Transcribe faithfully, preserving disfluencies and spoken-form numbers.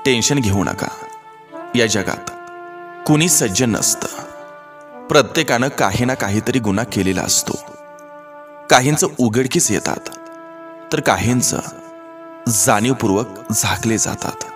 Tension घेऊ नका. या जगात कुणी सज्जन नसतं. प्रत्येकानं काही ना काहीतरी गुन्हा केलेला असतो. काहींचं उघडकीस येतात तर काहींचं जाणीवपूर्वक झाकले जातात.